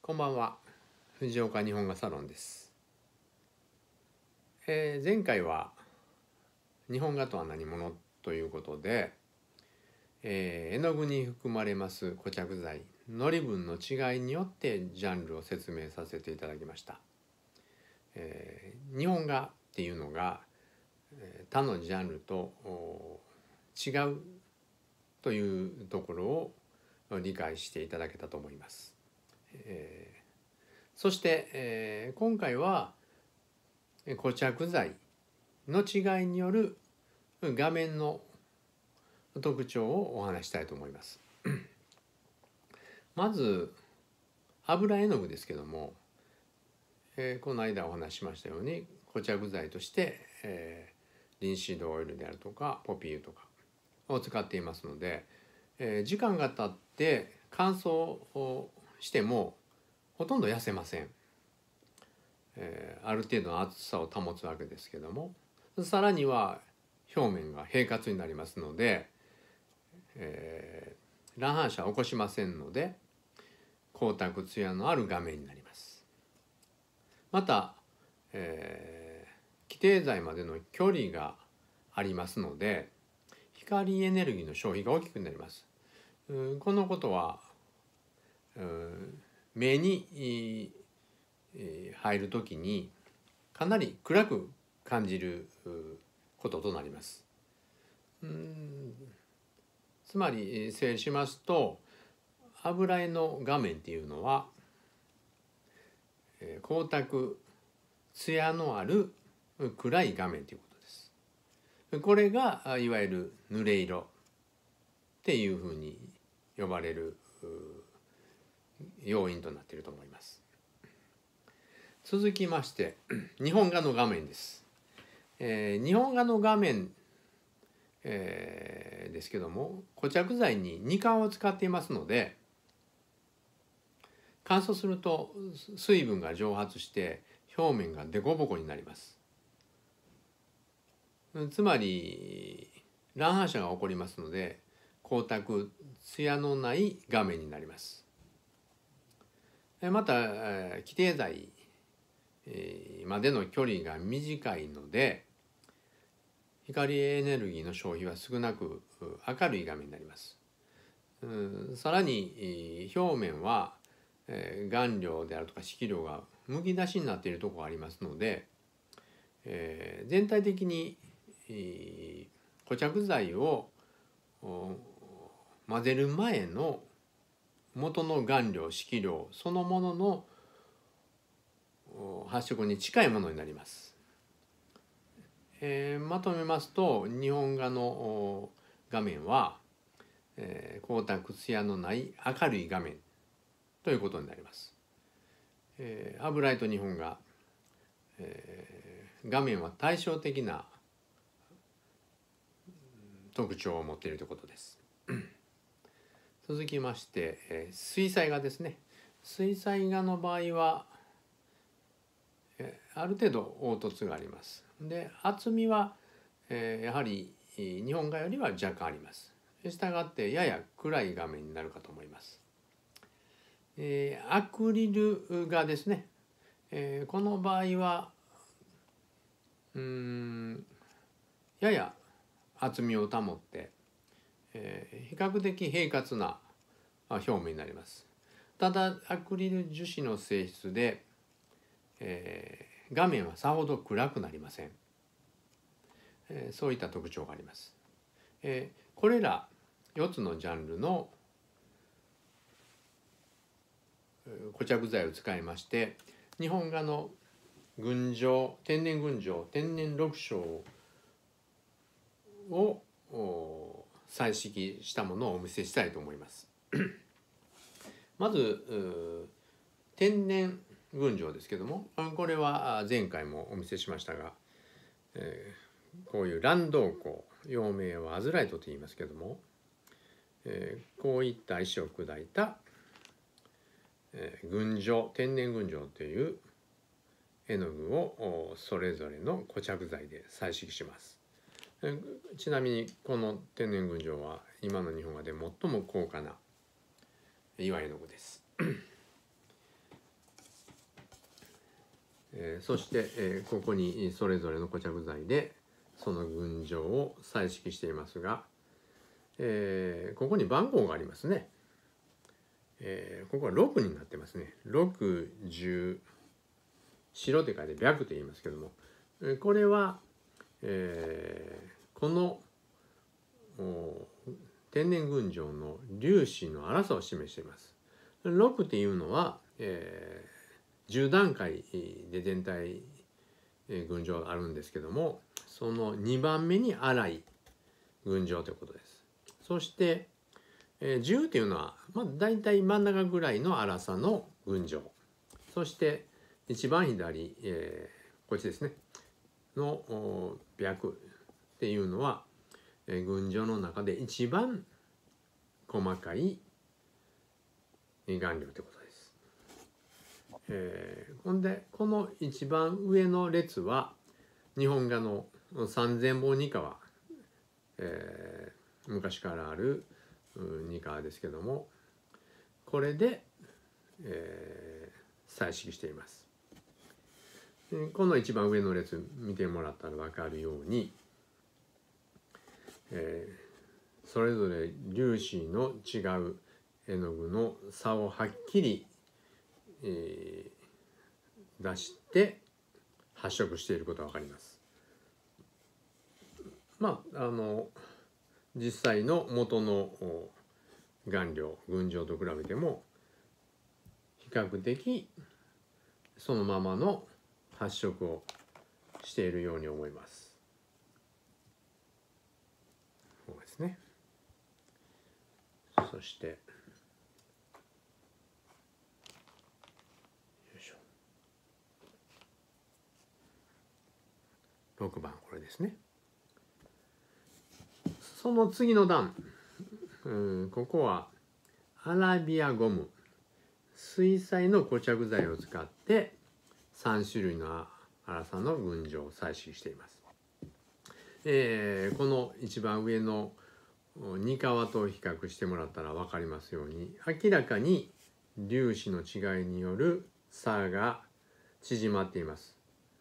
こんばんは。藤岡日本画サロンです。前回は日本画とは何者ということで、絵の具に含まれます固着剤のり分の違いによってジャンルを説明させていただきました。日本画っていうのが他のジャンルと違うというところを理解していただけたと思います。そして、今回は固着剤の違いによる画面の特徴をお話したいと思います。まず油絵の具ですけども、この間お話ししましたように固着剤として、リンシードオイルであるとかポピー油とかを使っていますので、時間が経って乾燥をしてもほとんど痩せません。ある程度の厚さを保つわけですけども、さらには表面が平滑になりますので、乱反射を起こしませんので光沢艶のある画面になります。また、基底材までの距離がありますので光エネルギーの消費が大きくなります。このことは目に入るときにかなり暗く感じることとなります。つまり整理しますと、油絵の画面っていうのは光沢艶のある暗い画面ということです。これがいわゆる濡れ色っていうふうに呼ばれる要因となっていると思います。続きまして日本画の画面です。日本画の画面、ですけども固着剤に二管を使っていますので、乾燥すると水分が蒸発して表面が凸凹になります。つまり乱反射が起こりますので光沢艶のない画面になります。また基底材までの距離が短いので光エネルギーの消費は少なく明るい画面になります。さらに表面は顔料であるとか色料がむき出しになっているところがありますので、全体的に固着剤を混ぜる前の元の顔料色料そのものの発色に近いものになります。まとめますと日本画の画面は、光沢艶のない明るい画面ということになります。油絵と日本画、画面は対照的な特徴を持っているということです。続きまして、水彩画ですね。水彩画の場合はある程度凹凸があります。で厚みは、やはり日本画よりは若干あります。したがってやや暗い画面になるかと思います。アクリル画ですね。この場合はやや厚みを保って、比較的平滑な表面になります。ただアクリル樹脂の性質で、画面はさほど暗くなりません。そういった特徴があります。これら4つのジャンルの固着剤を使いまして日本画の群青天然群青天然緑青を彩色したものをお見せしたいと思います。まず天然群青ですけども、これは前回もお見せしましたが、こういう藍銅鉱、陽明はアズライトと言いますけども、こういった石を砕いた、群青天然群青という絵の具をそれぞれの固着剤で彩色します。ちなみにこの天然群青は今の日本画で最も高価な岩絵の具です。 そして、ここにそれぞれの固着剤でその群青を彩色していますが、ここに番号がありますね。ここは6になってますね。6、10、白って書いて白と言いますけども、これは、この天然群青の粒子の粗さを示しています。6っていうのは、10段階で全体群青があるんですけども、その2番目に粗い群青ということです。そして、10というのは、だいたい真ん中ぐらいの粗さの群青。そして一番左、こっちですねの白っていうのは、群青の中で一番細かい顔料ということです。ほんでこの一番上の列は日本画の3000本二川、昔からある二川ですけども、これで、彩色しています。この一番上の列見てもらったら分かるように、それぞれ粒子の違う絵の具の差をはっきり、出して発色していることが分かります。実際の元の顔料群青と比べても比較的そのままの発色をしているように思います。そうですね。そしてよいしょ、6番これですね。その次の段、ここはアラビアゴム、水彩の固着剤を使って3種類の粗さの群青を彩色しています。この一番上の二川と比較してもらったら分かりますように、明らかに粒子の違いによる差が縮まっています。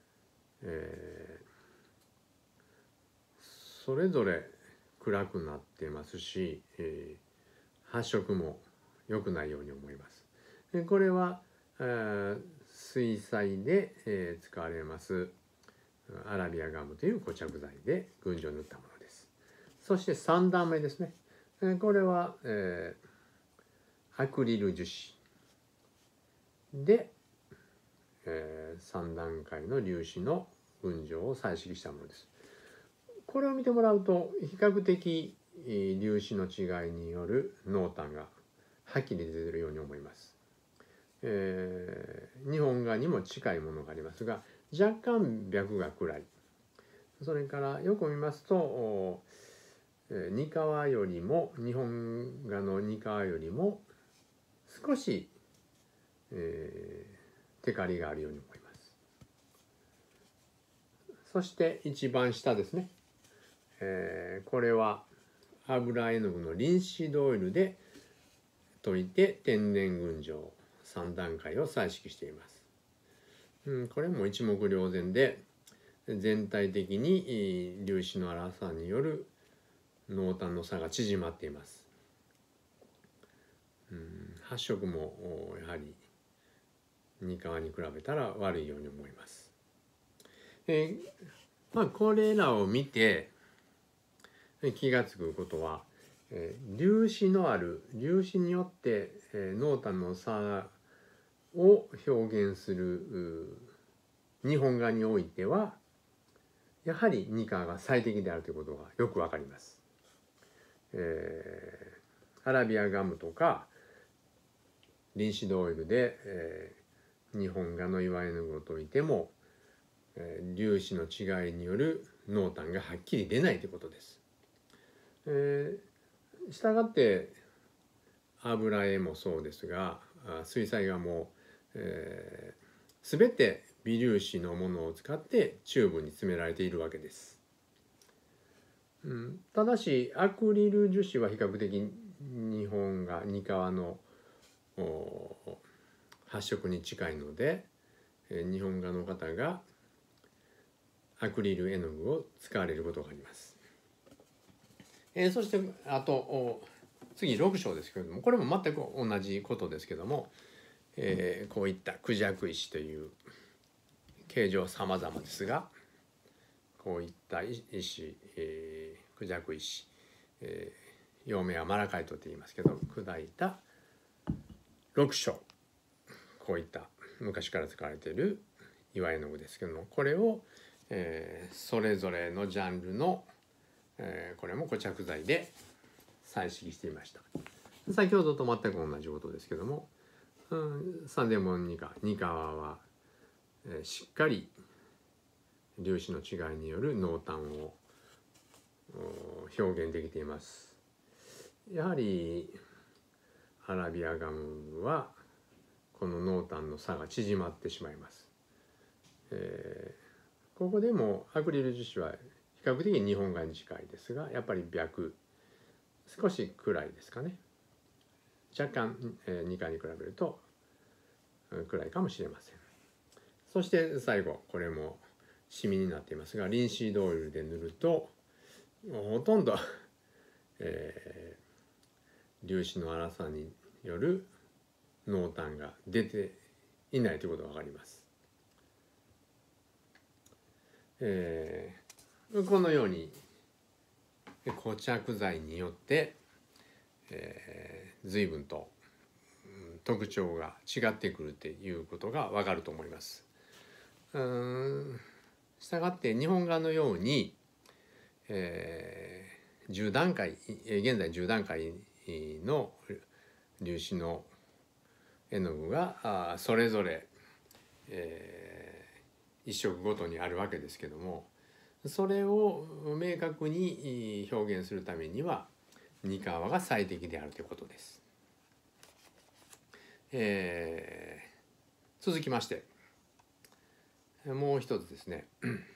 それぞれ暗くなっていますし、発色も良くないように思います。これは水彩で、使われますアラビアガムという固着剤で群青を塗ったものです。そして3段目ですね。これは、アクリル樹脂で、3段階の粒子の群青を彩色したものです。これを見てもらうと比較的粒子の違いによる濃淡がはっきり出ているように思います。日本画にも近いものがありますが、若干白が暗い。それからよく見ますと二川よりも、日本画の二川よりも少し、テカリがあるように思います。そして一番下ですね。これは油絵の具のリンシードオイルで溶いて天然群青3段階を彩色しています。これも一目瞭然で全体的に粒子の粗さによる濃淡の差が縮まっています。発色もやはり二川に比べたら悪いように思います。これらを見て気がつくことは、粒子によって濃淡の差を表現する日本画においてはやはり二川が最適であるということがよくわかります。アラビアガムとかリンシードオイルで、日本画の岩絵の具を溶いても、粒子の違いによる濃淡がはっきり出ないということです。したがって油絵もそうですが水彩画も、全て微粒子のものを使ってチューブに詰められているわけです。ただしアクリル樹脂は比較的日本画二川の発色に近いので、 日本画の方がアクリル絵の具を使われることがあります。そしてあと次6章ですけれども、これも全く同じことですけども、こういった孔雀石という形状は様々ですが、こういった石、孔雀石、陽明はマラカイトと言いますけど、砕いた6章、こういった昔から使われている岩絵の具ですけども、これを、それぞれのジャンルの、これも固着剤で彩色していました。先ほどと全く同じことですけども、三千本二川は、しっかり粒子の違いによる濃淡を表現できています。やはりアラビアガムはこの濃淡の差が縮まってしまいます。ここでもアクリル樹脂は比較的日本画に近いですが、やっぱり白、少し暗いですかね。若干、2回に比べると暗いかもしれません。そして最後、これもシミになっていますが、リンシードオイルで塗るとほとんど、粒子の粗さによる濃淡が出ていないということが分かります。このように固着剤によって、随分と特徴が違ってくるということが分かると思います。したがって日本画のように、10段階現在10段階の粒子の絵の具がそれぞれ、一色ごとにあるわけですけども、それを明確に表現するためには二川が最適であるということです。続きましてもう一つですね、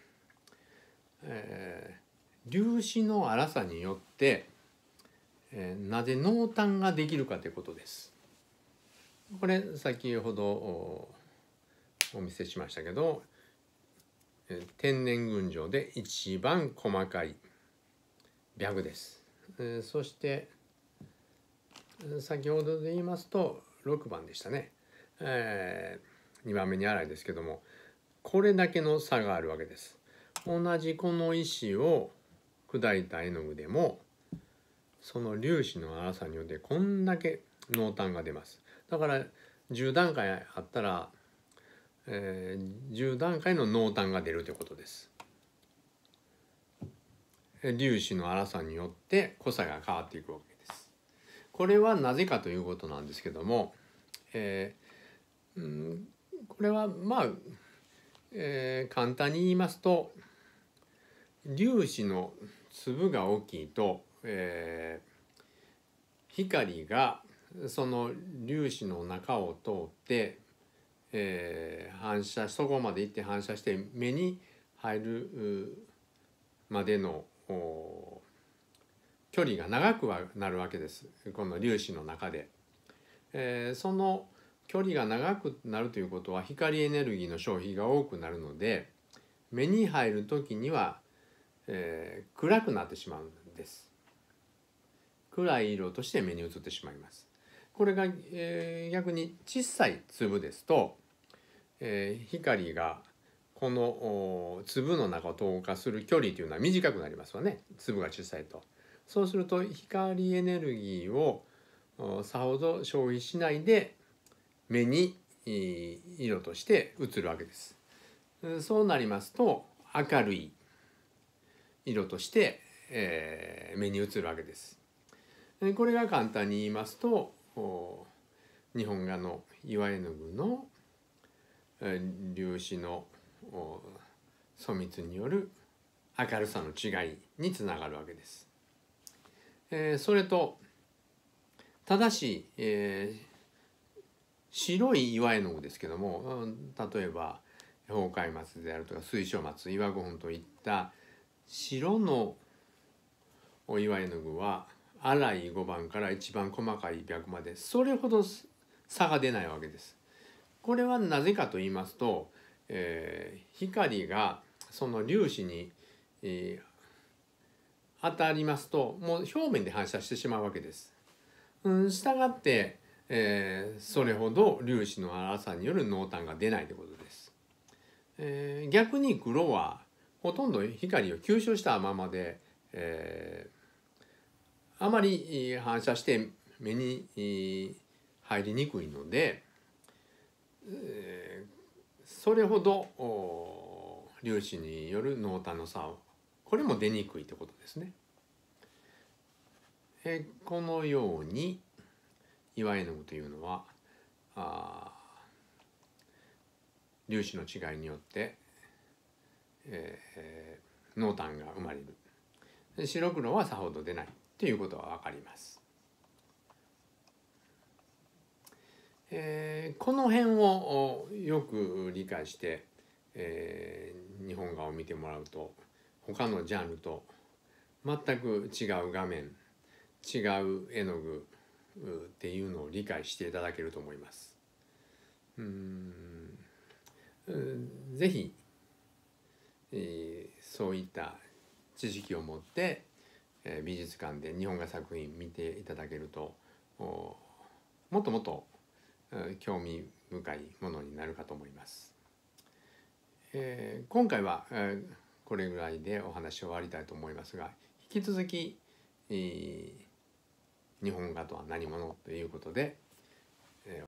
粒子の粗さによって、なぜ濃淡ができるかということです。これ先ほどお見せしましたけど、天然群青で一番細かい白です。そして先ほどで言いますと6番でしたね、2番目に粗いですけども、これだけの差があるわけです。同じこの石を砕いた絵の具でもその粒子の粗さによってこんだけ濃淡が出ます。だから10段階あったら、10段階の濃淡が出るということです。粒子の粗さによって濃さが変わっていくわけです。これはなぜかということなんですけども、これは簡単に言いますと、粒子の粒が大きいと、光がその粒子の中を通って、反射そこまで行って反射して目に入るまでの距離が長くはなるわけです。この粒子の中で、その距離が長くなるということは光エネルギーの消費が多くなるので、目に入る時には、暗くなってしまうんです。暗い色として目に映ってしまいます。これが、逆に小さい粒ですと、光がこの粒の中を透過する距離というのは短くなりますわね、粒が小さいと。そうすると光エネルギーをさほど消費しないで目に色として映るわけです。そうなりますと明るい色として、目に映るわけです。これが簡単に言いますと、日本画の岩絵の具の粒子の粗密による明るさの違いにつながるわけです。それとただし、白い岩絵の具ですけども、例えば崩壊松であるとか水晶松、岩5本といった白の岩絵の具は粗い5番から一番細かい白までそれほど差が出ないわけです。これはなぜかと言いますと、 光がその粒子に、当たりますともう表面で反射してしまうわけです。したがって、それほど粒子の粗さによる濃淡が出ないということです。逆に黒はほとんど光を吸収したままで、あまり反射して目に入りにくいので、それほど粒子による濃淡の差をこれも出にくいということですね。このように岩絵の具というのは粒子の違いによって、濃淡が生まれる。白黒はさほど出ないということが分かります。この辺をよく理解して、日本画を見てもらうと他のジャンルと全く違う画面、違う絵の具っていうのを理解していただけると思います。ぜひ、そういった知識を持って、美術館で日本画作品見ていただけるともっともっと興味深いものになるかと思います。今回はこれぐらいでお話を終わりたいと思いますが、引き続き日本画とは何者ということで